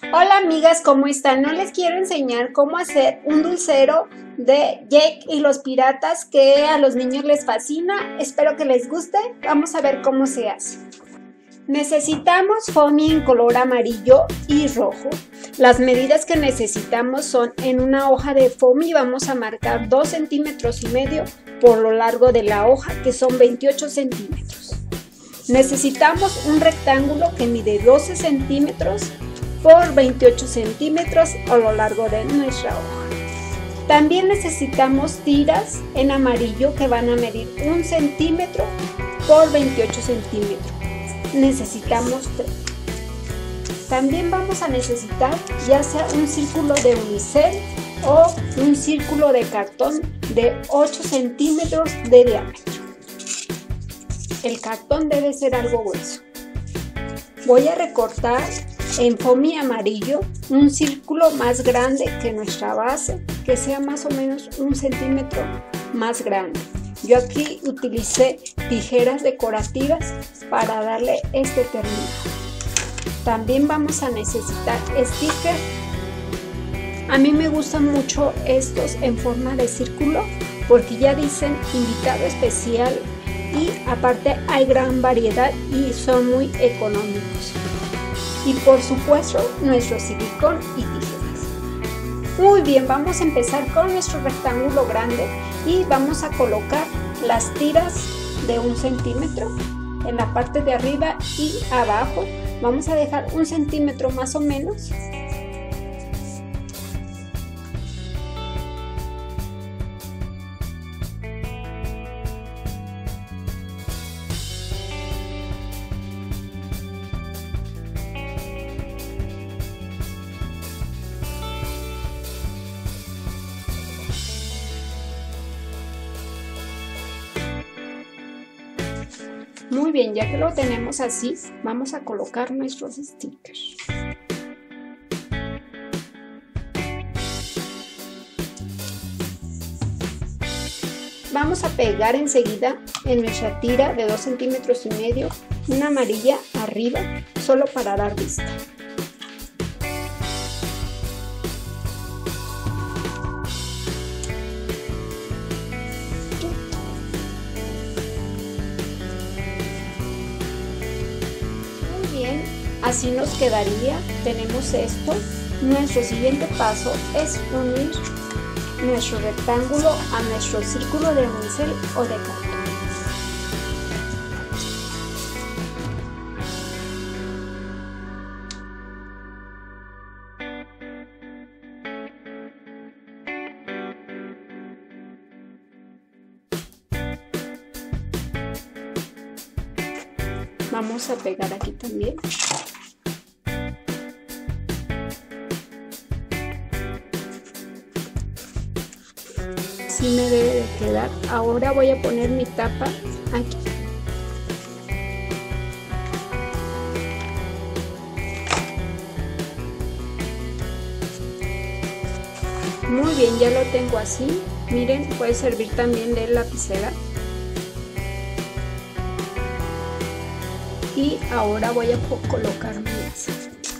Hola amigas, ¿cómo están? No les quiero enseñar cómo hacer un dulcero de Jake y los piratas que a los niños les fascina. Espero que les guste. Vamos a ver cómo se hace. Necesitamos foamy en color amarillo y rojo. Las medidas que necesitamos son: en una hoja de foamy vamos a marcar 2,5 centímetros por lo largo de la hoja, que son 28 centímetros. Necesitamos un rectángulo que mide 12 centímetros por 28 centímetros a lo largo de nuestra hoja. También necesitamos tiras en amarillo que van a medir 1 centímetro por 28 centímetros. Necesitamos 3. También vamos a necesitar ya sea un círculo de unicel o un círculo de cartón de 8 centímetros de diámetro. El cartón debe ser algo grueso. Voy a recortar en foamy amarillo un círculo más grande que nuestra base, que sea más o menos 1 centímetro más grande. Yo aquí utilicé tijeras decorativas para darle este terminado. También vamos a necesitar stickers. A mí me gustan mucho estos en forma de círculo porque ya dicen invitado especial y aparte hay gran variedad y son muy económicos. Y por supuesto nuestro silicón y tijeras. Muy bien, vamos a empezar con nuestro rectángulo grande y vamos a colocar las tiras de 1 centímetro en la parte de arriba y abajo. Vamos a dejar 1 centímetro más o menos. Muy bien, ya que lo tenemos así, vamos a colocar nuestros stickers. Vamos a pegar enseguida en nuestra tira de 2,5 centímetros una amarilla arriba, solo para dar vista. Así nos quedaría. Tenemos esto. Nuestro siguiente paso es unir nuestro rectángulo a nuestro círculo de unicel o de cartón. Vamos a pegar aquí también. Así me debe de quedar. Ahora voy a poner mi tapa aquí. Muy bien, ya lo tengo así. Miren, puede servir también de lapicera. Y ahora voy a colocar mi base.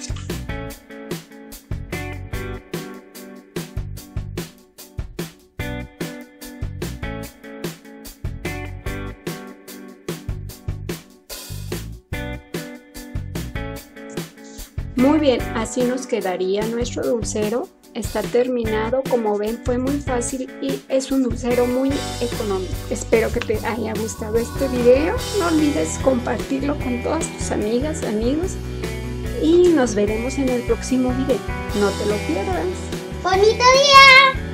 Muy bien, así nos quedaría nuestro dulcero. Está terminado, como ven fue muy fácil y es un dulcero muy económico. Espero que te haya gustado este video. No olvides compartirlo con todas tus amigas, amigos y nos veremos en el próximo video. No te lo pierdas. ¡Bonito día!